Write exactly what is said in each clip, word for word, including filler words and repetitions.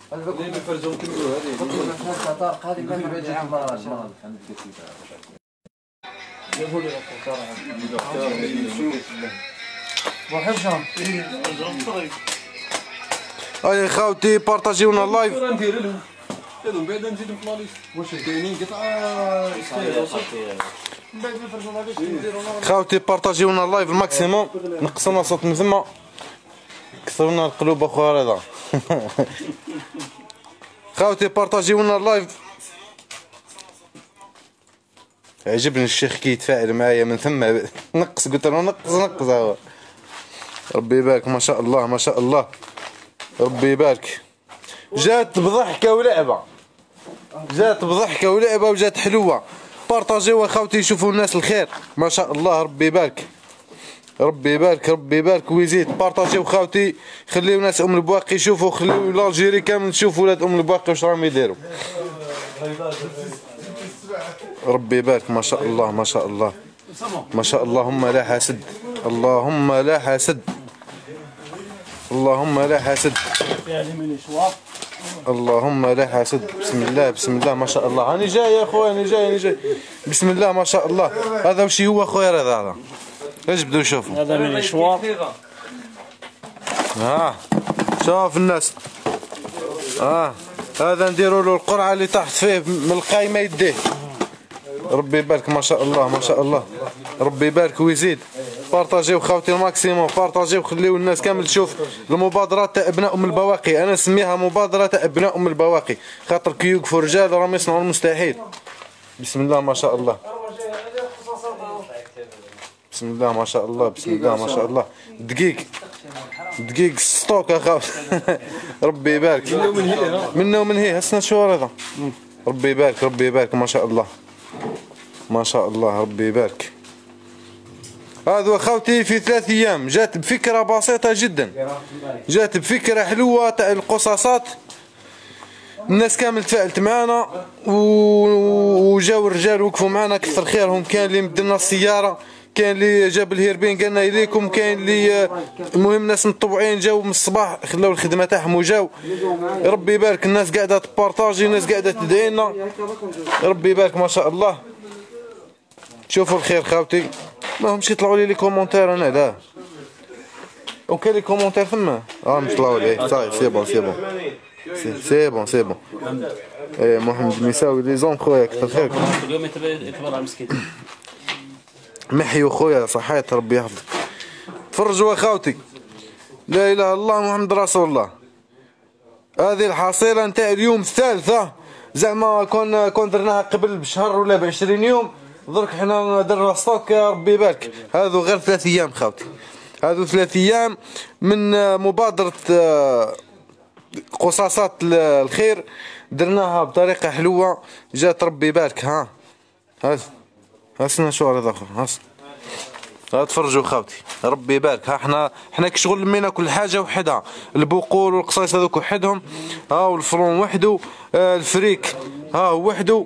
اللي بفرجهم كملوا هذه طارق هذه ما نرجع عام هاي خاوتي بارطاجيونا اللايف. ندير لهم من بعد نزيدهم في لاليست واش كاينين قطعه خاوتي بارطاجيونا اللايف الماكسيموم. نقصنا صوت من ثما كسرونا القلوب اخويا رضا. خاوتي بارطاجيونا اللايف. عجبني الشيخ كي يتفاعل معايا من ثم نقص قلت له نقص نقص هو. ربي يبارك ما شاء الله ما شاء الله ربي يبارك. جات بضحكه ولعبه جات بضحكه ولعبه وجات حلوه. بارطاجيوها خاوتي يشوفوا الناس الخير ما شاء الله ربي يبارك ربي يبارك ربي يبارك ويزيد. بارطاجيو خاوتي خليو ناس ام البواقي يشوفوا خليو الجيري كامل تشوفوا ولاد ام البواقي واش راهم يديروا. ربي يبارك ما شاء الله ما شاء الله ما شاء الله. اللهم لا حاسد اللهم لا حاسد اللهم لا حاسد اللهم لا حاسد. بسم الله بسم الله ما شاء الله. هاني جاي يا خويا هاني جاي هاني جاي. بسم الله ما شاء الله. هذا وش هو خويا رضا هذا اجبدوا شوفوا. هذا من الشوار. ها شوف الناس. اه هذا نديروا له القرعه اللي طاحت فيه من القايمه يديه. ربي يبارك ما شاء الله ما شاء الله ربي يبارك ويزيد. بارطاجيو خاوتي الماكسيموم بارطاجيو خليو الناس كامل تشوف المبادرات تاع ابناء ام البواقي. انا نسميها مبادره تاع ابناء ام البواقي خاطر كي يوقفوا رجال راهم يصنعوا المستحيل. بسم الله ما شاء الله بسم الله ما شاء الله بسم الله ما شاء الله. دقيق دقيق ستوك اخاف. ربي يبارك منا ومن هي هسنا شو رضا. ربي يبارك ربي يبارك ما شاء الله ما شاء الله ربي يبارك. هذا خوتي في ثلاث ايام جات بفكره بسيطه جدا جات بفكره حلوه تاع القصاصات. الناس كامل تفاعلت معنا وجاو الرجال وقفوا معنا كثر خيرهم. كان اللي مدلنا السياره كاين اللي جاب الهيربين قالنا اليكم كاين اللي المهم ناس متطوعين جاو من الصباح خلاو الخدمه تاعهم وجاو. ربي يبارك الناس قاعده تبارطاجي الناس قاعده تدعي لنا ربي يبارك ما شاء الله. شوفوا الخير خاوتي ما همش يطلعوا لي لي كومونتير انا لا وكاين لي كومونتير ثما اه مش طلعوا لي صاي سي بون سي بون سي بون سي بون. ايه محمد المساوي لي زون خويا كثر خيرك. اليوم يتبرع المسكين محيو خويا صحيت ربي يحفظك. تفرجوا اخوتي لا اله الا الله محمد رسول الله. هذه الحصيله نتاع اليوم الثالثه زعما كون كون درناها قبل بشهر ولا ب عشرين يوم درك حنا درنا ستوك يا ربي يبارك. هذو غير ثلاث ايام خاوتي هذو ثلاث ايام من مبادره قصاصات الخير درناها بطريقه حلوه جات ربي يبارك. ها هاز هاسنا شو هذا اخر هاس ها تفرجوا خاوتي ربي يبارك. ها حنا حنا كشغل لمينا كل حاجه وحدها البقول والقصايص هذوك وحدهم. ها والفرون وحده الفريك ها هو وحده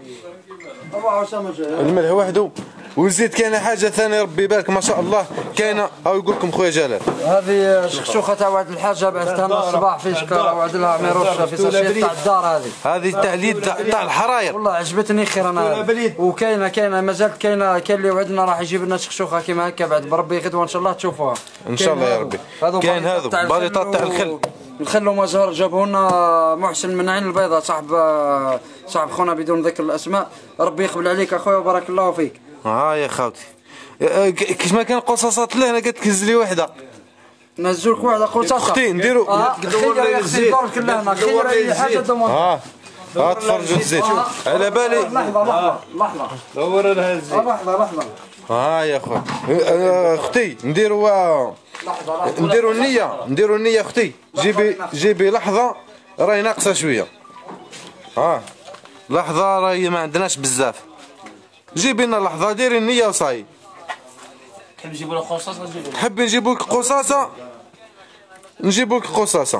الملح وحده وزيد كاينه حاجه ثانيه ربي يبارك ما شاء الله كاينه ها يقول لكم خويا جلال. هذه شخشوخه تاع واحد الحاجه بعثتها لنا الصباح في شكاره وعد لها عميروش في ساشيه تاع الدار. هذه هذه تاع اليد تاع الحراير والله عجبتني خير انا. وكاينه كاينه مازالت كاينه كاين اللي وعدنا راح يجيب لنا شخشوخه كيما هكا بعد بربي غدوه ان شاء الله تشوفوها ان شاء الله يا ربي. كاين هذو باليطات تاع الخل الخل ومزهر جابوا لنا محسن من عين البيضاء صاحب صاحب خونا بدون ذكر الاسماء. ربي يقبل عليك اخويا وبارك الله فيك. ها يا خاوتي كيش ما كان قصاصات لهنا قالت تهز لي وحده نزلك وحده قصاصه اختي نديروا اه دور لي الزيت دور لي الزيت. ها ها تفرجوا الزيت على بالي. لحظه لحظه لحظه دور لها الزيت لحظه لحظه. ها يا خويا اختي نديروا نديروا النيه نديروا النيه اختي جيبي جيبي لحظه راهي ناقصه شويه. ها لحظه راهي ما عندناش بزاف جيبي لنا لحظه ديري النيه وصاي. تحب نجيبوا لك قصاصه نجيبوا لك تحب نجيبوا لك قصاصه نجيبوا لك قصاصه.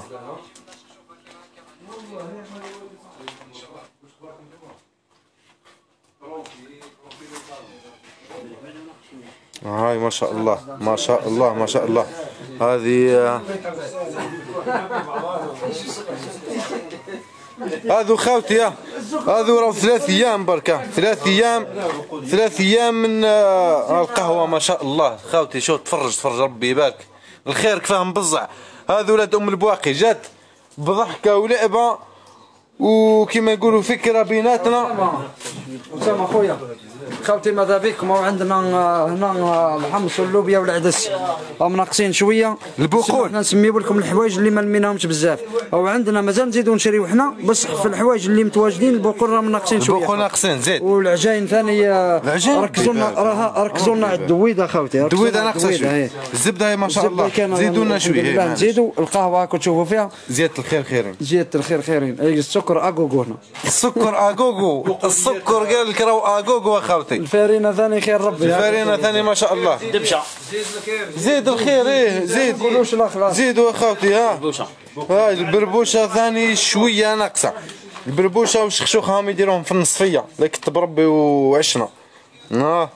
هاي ما شاء الله ما شاء الله ما شاء الله. هذه هذو خاوتي ها هذو راهو ثلاث ايام بركة ثلاث ايام ثلاث ايام من آه القهوة ما شاء الله خاوتي شو تفرج تفرج ربي يبارك الخير كفاه مبزع. هذو ولاد ام البواقي جات بضحكة ولعبة وكما يقولوا فكرة بيناتنا. أسامة خويا خاوتي ماذا بكم عندنا هنا الحمص واللوبيا والعدس راهم ناقصين شويه البقول حنا نسميو لكم الحوايج اللي ما لميناهمش بزاف او عندنا مازال نزيدو نشريو حنا بس في الحوايج اللي متواجدين البقول راهم ناقصين شويه البقول ناقصين زيد والعجاين ثاني ركزوا لنا راه ركزوا لنا على الدويده خاوتي الدويده ناقصه شويه الزبده هي ما شاء الله زيدوا لنا شويه نزيدوا القهوه راكم تشوفوا فيها زياده الخير خيرين زياده الخير خيرين السكر اغوغو هنا السكر اغوغو السكر قال لك راهو اغوغو اخوتي الفارينه ثاني خير ربي الفارينه ثاني ما شاء الله دبشه زيد الخير ايه زيد قولوش لا خلاص زيدوا اخوتي ها بربوشه هاي البربوشه ثاني شويه ناقصه البربوشه والشخشوخه هم يديروهم في النصفيه لك بربي وعشنا ها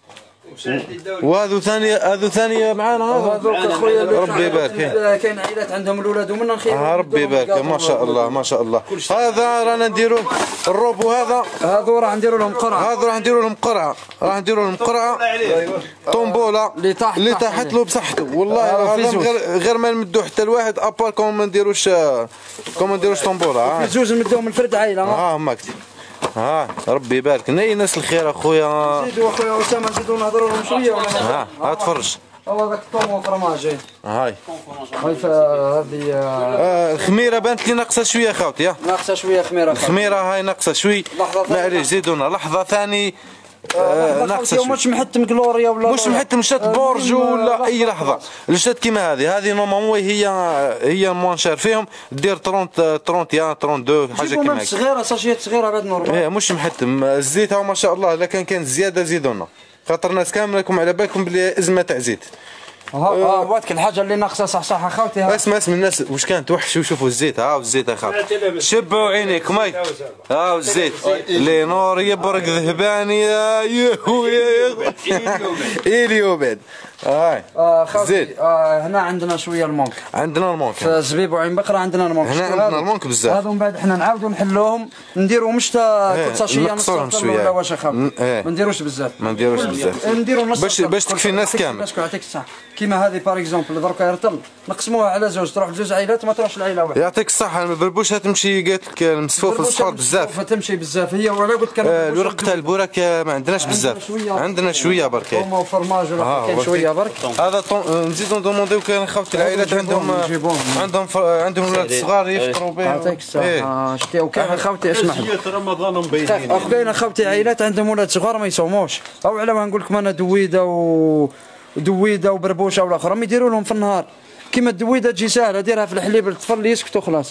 وهذو ثاني هذو ثاني معانا هذوك اخويا ربي يبارك كاين عائلات عندهم الاولاد ومنا نخير آه ربي يبارك ما شاء الله ما شاء الله. هذا رانا نديرو الروبو هذا هذو راح نديروا لهم قرعه هذا راح نديرو لهم قرعه راح نديرو لهم قرعه طومبولا اللي تحت اللي تحت له بصحته والله العظيم غير غير ما نمدو حتى الواحد ابار كون ما نديروش كون ما نديروش طومبولا في زوج نمدوهم الفرد عائله ها هما كتير ها ربي يبارك ناي ناس الخير اخويا زيدوا اخويا اسامه نزيدوا نهضروا لهم شويه ولا ها ها تفرج هو ذاك الطوم وفرماج هاي هاي هذه آه الخميره بانت لي ناقصه شويه خاوتي ها ناقصه شويه خميره الخميره هاي ناقصه شوي معليش زيدونا لحظه ثاني آه ناقصه شوي مش محتم جلوريا ولا مش محتم شات بورج ولا اي لحظه الشات كيما هذه هذه نورمالمون هي هي موان شير فيهم دير ثلاثين ثلاثين واحد اثنين وثلاثين حاجه كيما هكا صغيره ساشيات صغيره بعد نورمال ايه مش محتم الزيت هو ما شاء الله الا كان كان زياده زيدونا خاطر الناس كامله لكم على بالكم بلي ازمه تاع زيت ها هذيك الحاجه اللي ناقصه صح صح اخوتي اسمع اسمع الناس واش كانت وحش وشوفوا الزيت ها الزيت اخوتي شبوا عينيكم هاي ها الزيت اللي نور يبرق ذهباني يا يا اليوبد هاي زيت هنا عندنا شويه المونك عندنا المونك في زبيب وعين بقره عندنا المونك هنا عندنا المونك بزاف هذو من بعد حنا نعاودوا نحلوهم نديروا مش تا كل ساشيه نص ولا واش اخويا ما نديروش بزاف ما نديروش بزاف نديروا نص باش باش تكفي الناس كامل يعطيك الصح كيما هذه باغ اكزومبل دركا يرطل نقسموها على زوج تروح لجوج عائلات ما تروحش لعائله واحده يعطيك الصحه البربوشه تمشي قالت لك المسفوف الصفار بزاف تمشي بزاف هي ولا قلت لك الورق تاع البوراك ما عندناش بزاف عندنا شويه برك هما وفرماج ولا كاين شويه برك هذا نزيدو ندومونديو كان خاوت العائلات عندهم عندهم عندهم ولاد صغار يفطروا به يعطيك الصحه شتي وكان خاوتي اسمح رمضان مبينين اخويا خاوتي عائلات عندهم ولاد صغار ما يصوموش او على ما نقول لكم انا دويده و دويده وبربوشه ولا اخرى يديروا لهم في النهار كيما الدويده تجي ساهله ديرها في الحليب للطفل يسكتوا خلاص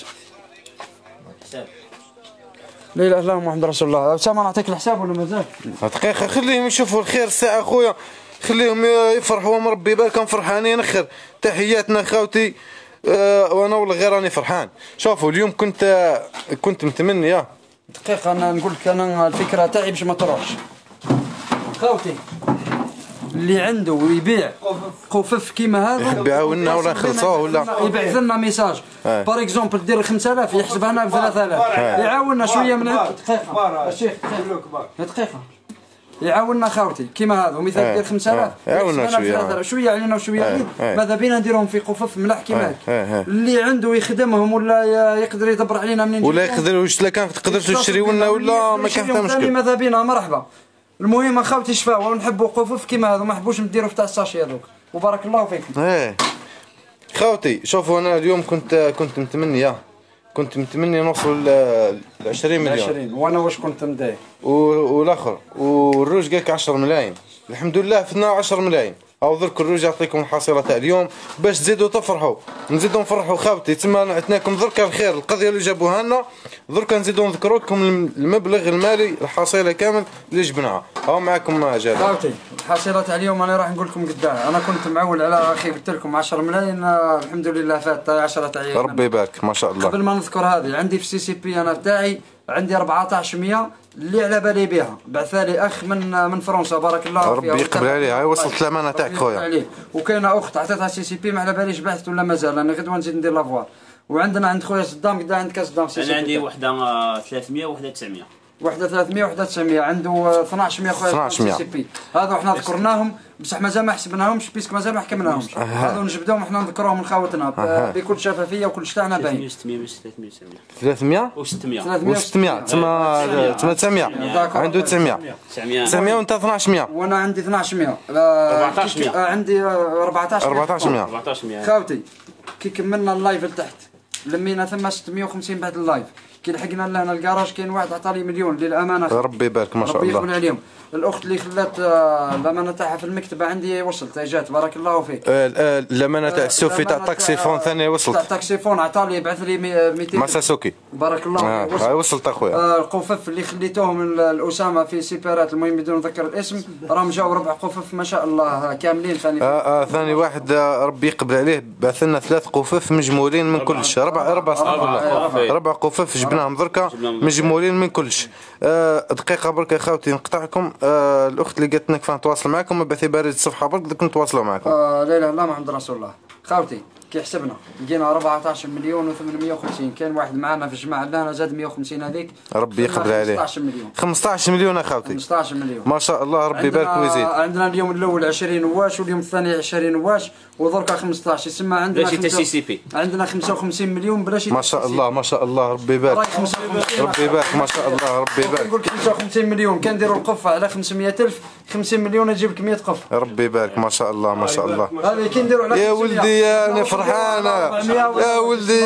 لا اله الا الله محمد رسول الله. اسامه نعطيك الحساب ولا مازال؟ دقيقه خليهم يشوفوا الخير الساعه اخويا خليهم يفرحوا مربي يباركهم فرحانين خير تحياتنا خاوتي أه وانا والله غير راني فرحان. شوفوا اليوم كنت كنت متمني يا دقيقه انا نقول لك انا الفكره تاعي باش ما تروحش خاوتي اللي عنده ويبيع قفف كيما هذا يحب يعاوننا ولا نخلصوه ولا يبعث لنا ميساج بار اكزومبل دير خمسة آلاف يحسبها لنا ب ثلاثة آلاف يعاوننا شويه من هذا. دقيقه الشيخ دقيقه يعاوننا خاوتي كيما هذا ومثال دير خمسة آلاف يعاوننا شويه شويه علينا وشويه عليك ماذا بينا نديرهم في قفف ملاح كيما هكا اللي عنده يخدمهم ولا يقدر يدبر علينا منين ولا يقدر واش كان تقدر تشريو لنا ولا ما كان حتى مشكل ماذا بينا مرحبا. المهم خاوتي شفاوه ونحبوا قفف كيما هذا ما نحبوش نديروا في تاع الساشي هذوك وبارك الله فيكم. ايه خاوتي شوفوا انا اليوم كنت كنت متمني يا كنت متمني نوصل ل عشرين مليون عشرين وانا واش كنت مداير والاخر والروج قالك عشرة ملايين الحمد لله فدنا عشرة ملايين او درك الروج يعطيكم الحصيله تاع اليوم باش تزيدوا تفرحوا نزيدوا نفرحوا خاوتي تما عطناكم درك الخير القضيه اللي جابوها لنا درك نزيدوا نذكروا لكم المبلغ المالي الحصيله كامل اللي جبناها هاو معكم جاد خاوتي الحصيله تاع اليوم انا راح نقول لكم قدام انا كنت معول على اخي قلت لكم عشرة ملايين الحمد لله فات عشرة ايام ربي يبارك ما شاء الله. قبل ما نذكر هذه عندي في سي سي بي انا تاعي عندي أربعطاش مية اللي على بالي بها بعثالي اخ من من فرنسا بارك الله فيها ربي يقبل عليه. هاي وصلت الامانه تاعك خويا. وكاينه اخت عطيتها سي سي بي ما على باليش بعثت ولا مازال انا غدوه نزيد ندير لافوار وعندنا عند خويا صدام قد عندك صدام سي سي بي؟ انا عندي وحده ثلاثمية وحده تسعمية. وحده ثلاثمية وحده تسعمية، عنده اثناش مية خويا اثناش مية. سي سي بي. هذا وحنا ذكرناهم بصح مازال ما حسبناهمش بيسك مازال ما حكمناهمش. هذو نجبدوهم وحنا نذكروهم من خاوتنا بكل شفافيه وكل شيء تاعنا باين. ستمية مش ثلاثمية تسعمية. ثلاثمية و600 و600 تما تما تسعمية. عنده تسعمية تسعمية تسعمية وانت اثناش مية. وانا عندي اثناش مية. أربعطاش مية. عندي أربعطاش مية. أربعطاش مية. أربعطاش مية. خاوتي كي كملنا اللايف لتحت لمينا ثم ستمية وخمسين بعد اللايف. كي لحقنا لهنا الكراج كاين واحد عطاني مليون للامانه. ربي يبارك ما شاء ربي الله. يقبل عليهم. الاخت اللي خلات الامانه تاعها في المكتبه عندي وصلت جات بارك الله فيك. الامانه تاع السوفي تاع تاكسيفون ثاني وصلت. تاع تاكسيفون عطاني بعث لي مئتين ماساسوكي. بارك الله فيك. وصلت اخويا. القفف اللي خليتوهم الاسامه في سيبارات المهم بدون نذكر الاسم راهم جاوا ربع قفف ما شاء الله كاملين ثاني. آه آه ثاني واحد ربي يقبل عليه بعث لنا ثلاث قفف مجمولين من كلش. ربع ربع ربع قفف جبناهم دركا مجمولين من كلش. آه دقيقه برك يا خاوتي نقطعكم. آه الاخت اللي قالت لنا كيف نتواصل معكم ابعثي بريد الصفحه برك دوك نتواصلوا معكم. آه لا اله الا الله محمد رسول الله. خاوتي كي حسبنا لقينا أربعطاش مليون وثمانمية وخمسين. كان واحد معنا في الجماعه لنا زاد مية وخمسين هذيك. ربي يقبل عليه. خمسطاش مليون. خمسطاش مليون اخوتي. خمسطاش مليون ما شاء الله ربي يبارك ويزيد. عندنا اليوم الاول عشرين واش واليوم الثاني عشرين واش ودركا خمسطاش يسمى عندنا بلاشي تاع سي سي بي. عندنا خمسة وخمسين مليون بلاشي. ما شاء الله ما شاء الله ربي يبارك. ربي يبارك ما شاء الله ربي يبارك. نقول لك خمسة وخمسين مليون كان نديروا القفه على خمسمية ألف خمسين مليون نجيب لك مية قف. ربي يبارك ما شاء الله ما شاء الله. هذه كي نديروا على يا ولدي انا فرحانه يا ولدي.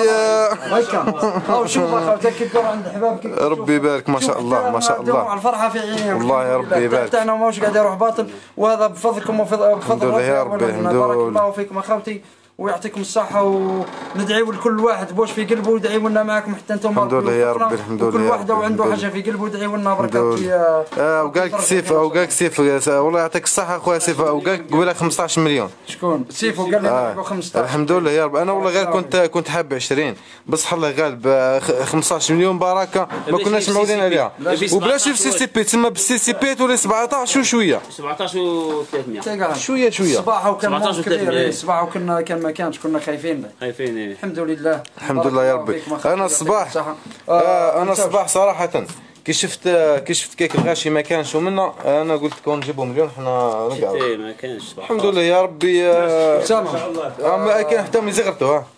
هكا او شوف اخوتك كي تدور عند احبابك ربي يبارك ما شاء الله ما شاء الله. الفرحه في عينيهم والله يا ربي يبارك. تاعنا ماهوش قاعد يروح باطل وهذا بفضلكم وبفضل الحمد لله يا ربي الحمد بارك لله. الله فيكم اخوتي ويعطيكم الصحة وندعيو لكل واحد بوش في قلبه يدعيو لنا معكم حتى انتم. الحمد لله يا ربي الحمد لله. كل واحد وعنده حاجة في قلبه يدعيو لنا بركة في. اه وقالك سيف وقالك سيف والله يعطيك الصحة اخويا سيف وقالك قبيله خمسطاش مليون. شكون؟ سيف وقال لي آه. خمسطاش. الحمد لله يا رب. انا والله غير كنت كنت حاب عشرين بصح الله غالب خمسطاش مليون بركة ما كناش معودين عليها. وبلاش في سي سي بي تسمى بالسي سي بي تولي سبعطاش وشوية. سبعطاش وثلاثمية. شوية شوية. صباح وكان كبير صباح وكنا كان ما كانش كنا خايفين. خايفين ايه. الحمد لله. الحمد لله يا ربي. انا الصباح آه انا الصباح صراحة كي شفت كي شفت كيك الغاشي ما كانش ومنا انا قلت كون نجيبوا مليون حنا نقعدوا. ايه ما كانش الحمد لله يا ربي. ان شاء الله. ما كان حتى من زغرتو ها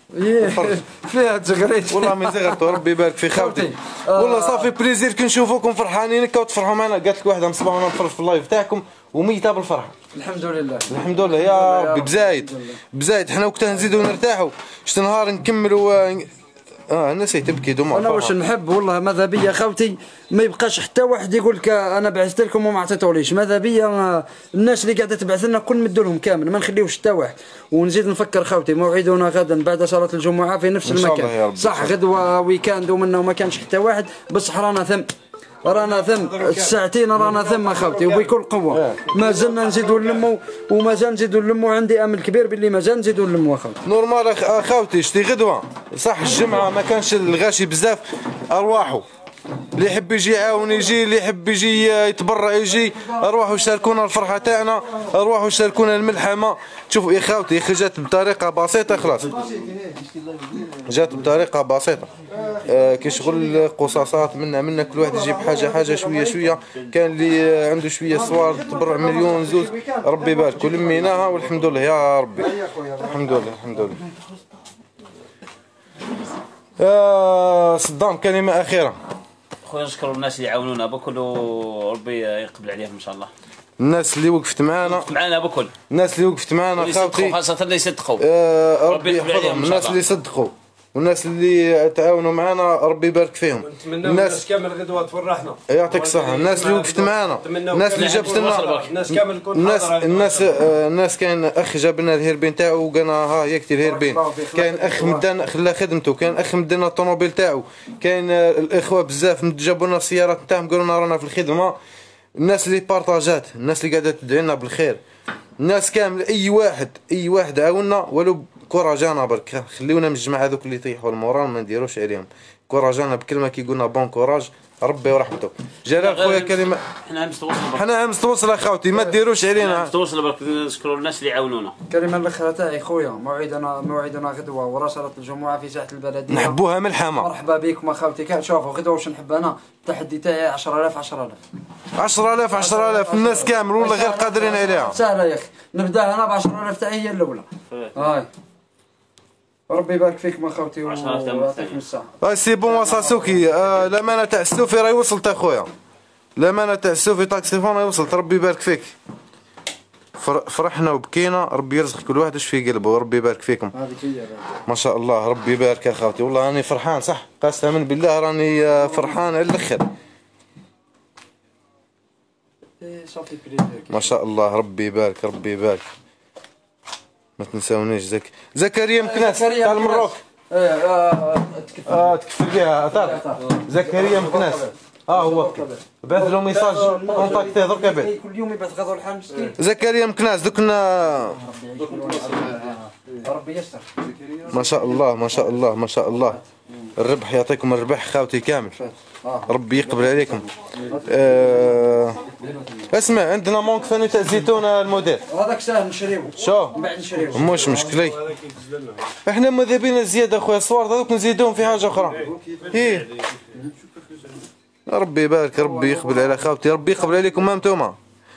فيها تزغريت والله من زغرتو ربي يبارك في خاوتي. والله صافي بليزير كي نشوفوكم فرحانين هكا وتفرحوا معنا. قالت لك واحده مصباح وانا نتفرج في اللايف تاعكم وميته بالفرحه. الحمد لله الحمد لله يا ربي بزايد بزايد. حنا وقتها نزيدوا نرتاحوا شت نهار نكملوا. اه الناس تبكي دوما. انا واش نحب والله ماذا بيا خوتي ما يبقاش حتى واحد يقول لك انا بعثت لكم وما عطيتوليش. ماذا بيا الناس اللي قاعده تبعث لنا كل ندوا لهم كامل ما نخليوش حتى واحد. ونزيد نفكر خوتي موعدنا غدا بعد صلاه الجمعه في نفس المكان. صح غدوه ويكاند ومنا وما كانش حتى واحد بصح رانا ثم رانا ثم الساعتين رانا ثم اخوتي وبكل قوه. ما زلنا نزيدوا نلموا وما زال نزيدوا نلموا. عندي امل كبير باللي ما زال نزيدوا نلموا اخوتي. نورمال اخوتي شتي غدوه صح الجمعه ما كانش الغاشي بزاف ارواحوا. اللي يحب يجي يعاون يجي اللي يحب يجي يتبرع يجي. ارواحوا شاركونا الفرحه تاعنا ارواحوا شاركونا الملحمه. شوفوا يا خاوتي جات بطريقه بسيطه خلاص جات بطريقه بسيطه. آه كي شغل قصاصات منا منا كل واحد يجيب حاجه حاجه شويه شويه. كان اللي عنده شويه صوار تبرع مليون زوز ربي يبارك ولميناها والحمد لله يا ربي. الحمد لله الحمد لله. آه صدام كلمه اخيره. خويا نشكروا الناس اللي يعاونونا بكل وربي يقبل عليهم ان شاء الله. الناس اللي وقفت معنا معنا بكل الناس اللي وقفت معنا خاوتي خاصة اللي يصدقوا. آه ربي يحفظهم. الناس اللي صدقوا والناس اللي تعاونوا معنا ربي يبارك فيهم. الناس كامل غدوه تفرحنا يعطيك الصحة. الناس اللي وقفت معنا الناس اللي جابت لنا الناس كامل تكون الناس الناس الناس كاين اخ جاب لنا الهيربين تاعو وقالنا ها يكتي الهيربين. كاين اخ مدانا خلى خدمته. كاين اخ مدانا الطوموبيل تاعو. كاين الاخوه بزاف جابوا لنا السيارات تاعهم قالوا لنا رانا في الخدمه. الناس اللي بارطاجات الناس اللي قاعده تدعي لنا بالخير. الناس كامل اي واحد اي واحد عاونا ولو كوراجانا برك. خليونا من الجماعه هذوك اللي يطيحوا المورال ما نديروش عليهم. كوراجانا بكلمه كي قلنا بون كوراج ربي ورحمته. جلال خويا كلمه. احنا امس توصلوا احنا امس توصل اخوتي ما ديروش علينا. امس توصلوا برك نشكروا الناس اللي يعاونونا. الكلمه الاخرى تاعي خويا موعدنا موعدنا غدوه ورساله الجمعه في ساحه البلديه. نحبوها ملحمه. مرحبا بكم اخوتي. كان شوفوا غدوه واش نحب انا التحدي تاعي عشرة آلاف عشرة آلاف عشرة آلاف عشرة آلاف الناس كامل والله غير قادرين عليها. سهله يا اخي نبدا انا ب عشرة آلاف تاعي هي الاولى. هاي ربي يبارك فيكم اخوتي ويعطيكم الصحه. هاي سي بون ساسوكي. آه الامانه تاع السوفي راهي وصلت اخويا. الامانه تاع السوفي تاكسيفون راهي وصلت. ربي يبارك فيك. فرحنا وبكينا. ربي يرزق كل واحد اش في قلبه وربي يبارك فيكم. ما شاء الله ربي يبارك اخوتي. والله راني فرحان صح قسما بالله راني فرحان على الاخر. ما شاء الله ربي يبارك ربي يبارك. ما تنساونيش زك زكريا مكناس تاع المروك. اه تكفل بها اثار زكريا مكناس. اه هو بعث له ميساج كونتاكتيه درك بعد. كل يوم يبعث غدوه الحال مسكين. زكريا مكناس دوك ربي يستر. ما شاء الله ما شاء الله ما شاء الله. الربح يعطيكم الربح خاوتي كامل. ربي يقبل عليكم. آه اسمع عندنا مونك ثاني تاع الزيتون الموديل. هذاك ساهل نشريوه. شو؟ من بعد نشريوه. مش مشكلة. احنا ماذا بينا زيادة اخويا الصور هذوك نزيدوهم في حاجة أخرى. هي ربي يبارك ربي يقبل على خاوتي ربي يقبل عليكم ما انتوما.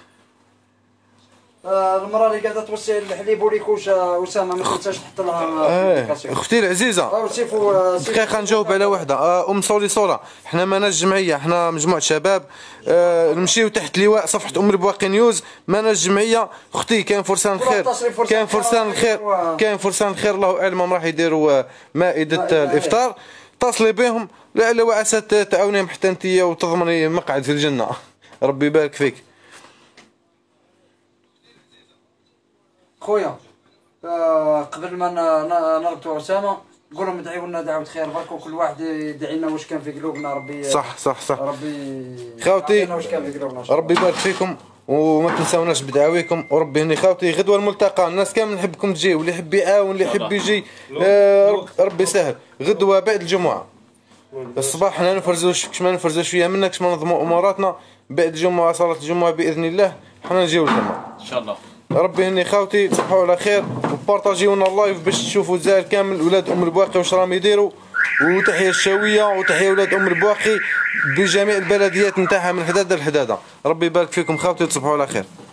المرأة اللي قاعدة توصي الحليب وليكوش أسامة ما تنساش تحط لها. اه اختي العزيزة دقيقة نجاوب على وحدة. آه ام صولي صولة احنا ماناش جمعية احنا مجموعة شباب. آه نمشيو تحت لواء صفحة ام البواقي نيوز ماناش جمعية. اختي كاين فرسان الخير كاين فرسان الخير كاين فرسان الخير الله اعلم راح يديروا مائدة الافطار. اتصلي بهم لعل وعسى تعاونيهم حتى انتيا وتضمني مقعد في الجنة. ربي يبارك فيك. خويا آه قبل ما نربطوا اسامه نقول لهم ادعيوا لنا دعوه خير برك وكل واحد يدعي لنا واش كان في قلوبنا. ربي صح صح صح ربي خاوتي واش كان في قلوبنا. ربي يبارك فيكم وما تنساوناش بدعاويكم وربي هني خاوتي غدوه الملتقى. الناس كامل نحبكم تجيو اللي يحب يعاون اللي يحب يجي. آه ربي يسهل. غدوه بعد الجمعه الصباح حنا نفرزوا كش ما نفرزوا شويه منك كش ما ننظموا اموراتنا. بعد الجمعه صلاه الجمعه باذن الله حنا نجيو لكم ان شاء الله. ربي هني خاوتي تصبحوا على خير وبارطاجيونا اللايف باش تشوفوا الجزائر كامل ولاد ام البواقي واش راهم يديروا. وتحيه الشاويه وتحيه ولاد ام البواقي بجميع البلديات نتاعها من حداده لحداده. ربي يبارك فيكم خاوتي وتصبحوا على خير.